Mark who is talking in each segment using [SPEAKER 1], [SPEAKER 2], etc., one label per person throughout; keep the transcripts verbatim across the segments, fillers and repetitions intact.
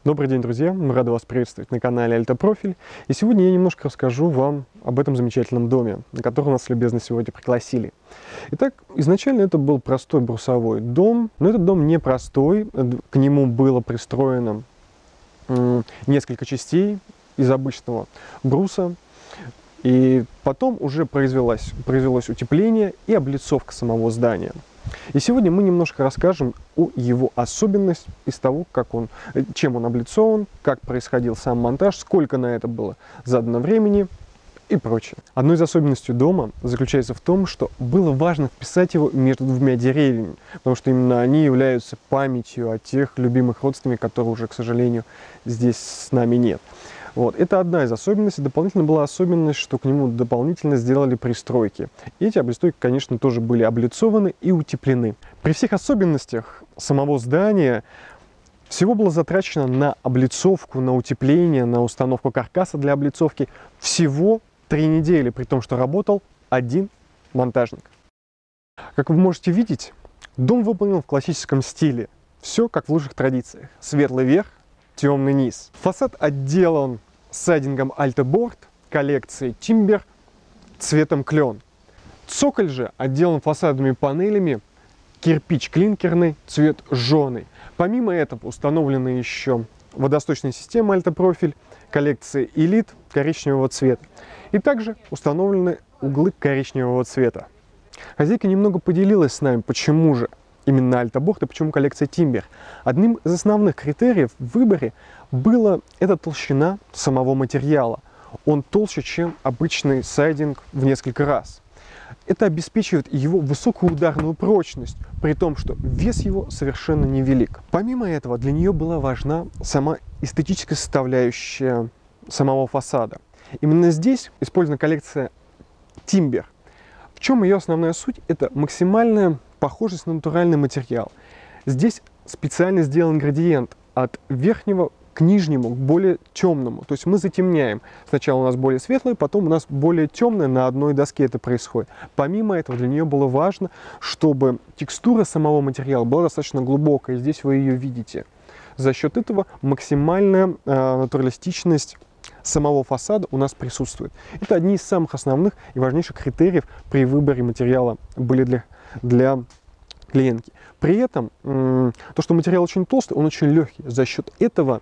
[SPEAKER 1] Добрый день, друзья! Мы рады вас приветствовать на канале Альта Профиль. И сегодня я немножко расскажу вам об этом замечательном доме, на который нас любезно сегодня пригласили. Итак, изначально это был простой брусовой дом, но этот дом не простой. К нему было пристроено несколько частей из обычного бруса. И потом уже произвелось, произвелось утепление и облицовка самого здания. И сегодня мы немножко расскажем о его особенностях из того, как он, чем он облицован, как происходил сам монтаж, сколько на это было задано времени и прочее. Одной из особенностей дома заключается в том, что было важно вписать его между двумя деревьями, потому что именно они являются памятью о тех любимых родственниках, которые уже, к сожалению, здесь с нами нет. Вот. Это одна из особенностей. Дополнительно была особенность, что к нему дополнительно сделали пристройки. И эти пристройки, конечно, тоже были облицованы и утеплены. При всех особенностях самого здания всего было затрачено на облицовку, на утепление, на установку каркаса для облицовки всего три недели, при том, что работал один монтажник. Как вы можете видеть, дом выполнен в классическом стиле. Все как в лучших традициях. Светлый верх, темный низ. Фасад отделан сайдингом Altoboard коллекции Timber цветом клен. Цоколь же отделан фасадными панелями кирпич клинкерный, цвет жженый. Помимо этого установлена еще водосточная система Альтопрофиль коллекции Elite коричневого цвета. И также установлены углы коричневого цвета. Хозяйка немного поделилась с нами, почему же именно Altoboard и почему коллекция Timber. Одним из основных критериев в выборе была эта толщина самого материала. Он толще, чем обычный сайдинг в несколько раз. Это обеспечивает его высокую ударную прочность, при том, что вес его совершенно невелик. Помимо этого, для нее была важна сама эстетическая составляющая самого фасада. Именно здесь использована коллекция Timber. В чем ее основная суть? Это максимальная похожесть на натуральный материал. Здесь специально сделан градиент от верхнего к нижнему, к более темному. То есть мы затемняем. Сначала у нас более светлое, потом у нас более темное, на одной доске это происходит. Помимо этого, для нее было важно, чтобы текстура самого материала была достаточно глубокая. Здесь вы ее видите. За счет этого максимальная э, натуралистичность самого фасада у нас присутствует. Это одни из самых основных и важнейших критериев при выборе материала были для, для клиентки. При этом то, что материал очень толстый, он очень легкий. За счет этого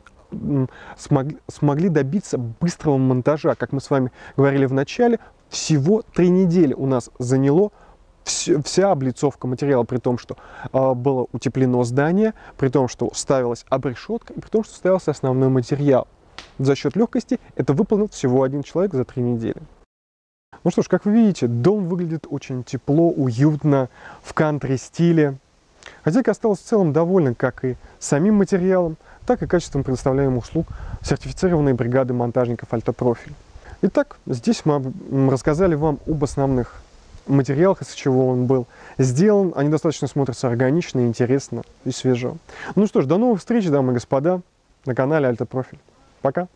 [SPEAKER 1] смогли, смогли добиться быстрого монтажа. Как мы с вами говорили в начале, всего три недели у нас заняло вся, вся облицовка материала, при том, что э, было утеплено здание, при том, что ставилась обрешетка, и при том, что ставился основной материал. За счет легкости это выполнил всего один человек за три недели. Ну что ж, как вы видите, дом выглядит очень тепло, уютно, в кантри-стиле. Хозяйка осталась в целом довольна как и самим материалом, так и качеством предоставляемых услуг сертифицированной бригады монтажников Альтопрофиль. Итак, здесь мы рассказали вам об основных материалах, из чего он был сделан. Они достаточно смотрятся органично, интересно и свежо. Ну что ж, до новых встреч, дамы и господа, на канале Альтопрофиль. Пока!